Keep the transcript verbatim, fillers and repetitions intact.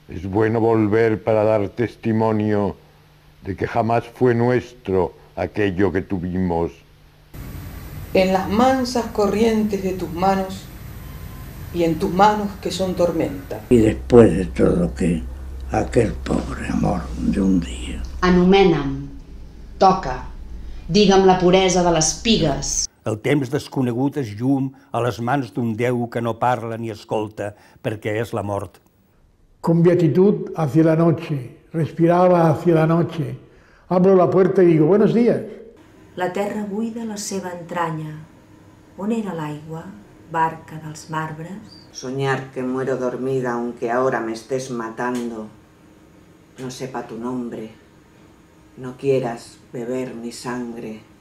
Es bueno volver para dar testimonio de que jamás fue nuestro aquello que tuvimos. En las mansas corrientes de tus manos y en tus manos que son tormenta. Y después de todo que aquel pobre amor de un dia. Anomena'm, toca, digue'm la puresa de les pigues. El temps desconegut és llum a les mans d'un Déu que no parla ni escolta perquè és la mort. Con beatitud hacia la noche, respiraba hacia la noche. Abro la puerta y digo, buenos días. La terra buida la seva entranya. On era l'aigua, barca dels marbres? Soñar que muero dormida aunque ahora me estés matando. No sepa tu nombre. No quieras beber mi sangre.